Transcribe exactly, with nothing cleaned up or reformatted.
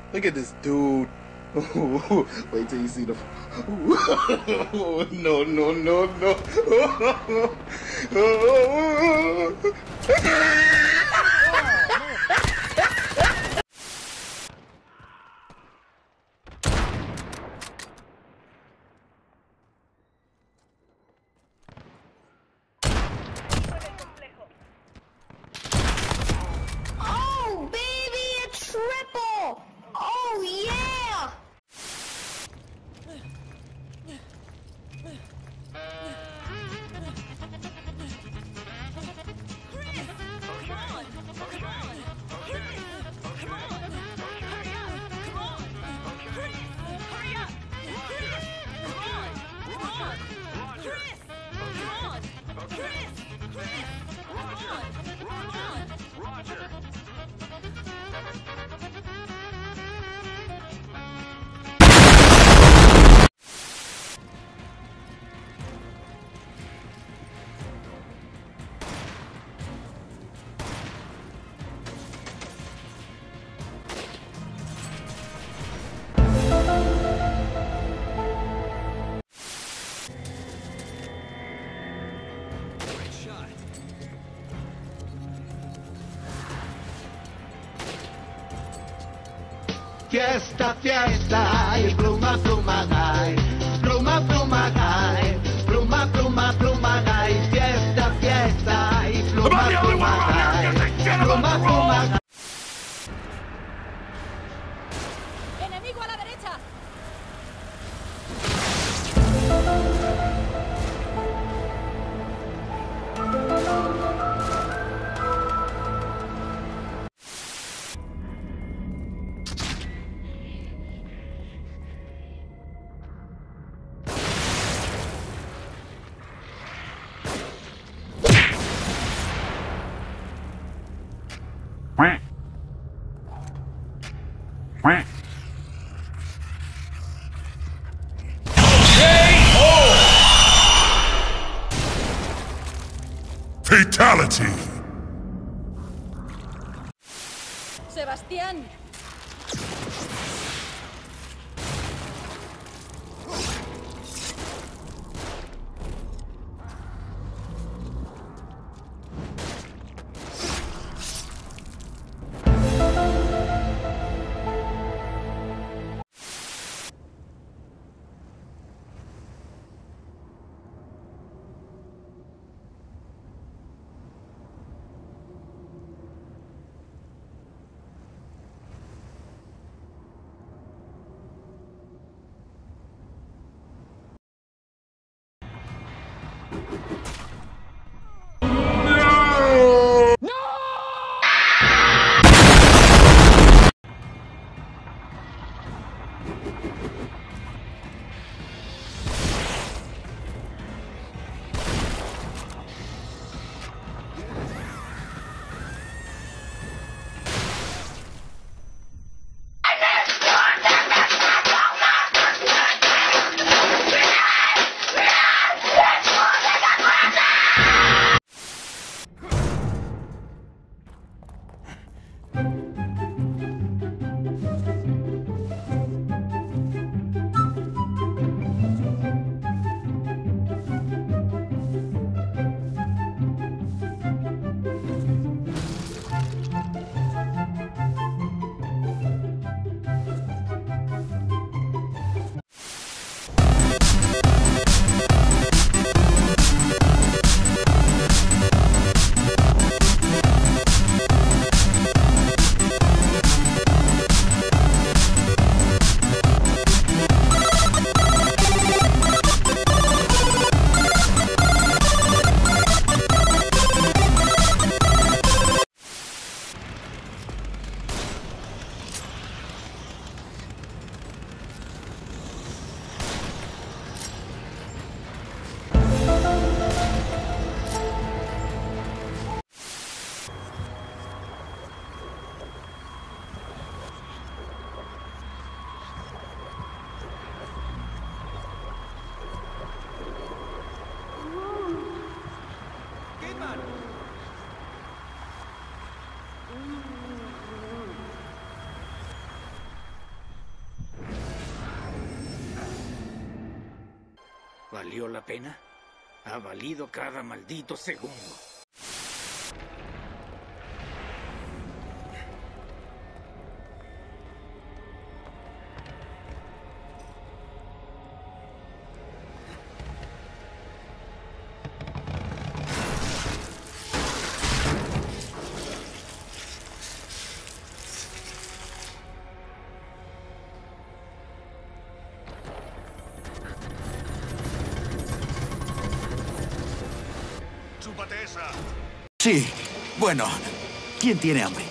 Look at this dude. Wait till you see the. No, no, no, no. Oh, baby, a triple! Oh, yeah! Fiesta, fiesta, y pluma, pluma, ay. Pluma, pluma, ay. Pluma, pluma, pluma, ay. Fiesta, fiesta, y pluma, pluma, ay. Pluma, pluma, ay. ¡Enemigo a la derecha! Fatality! ¡Sebastián! ¿Valió la pena? Ha valido cada maldito segundo. ¡Chúpate esa! Sí, bueno, ¿quién tiene hambre?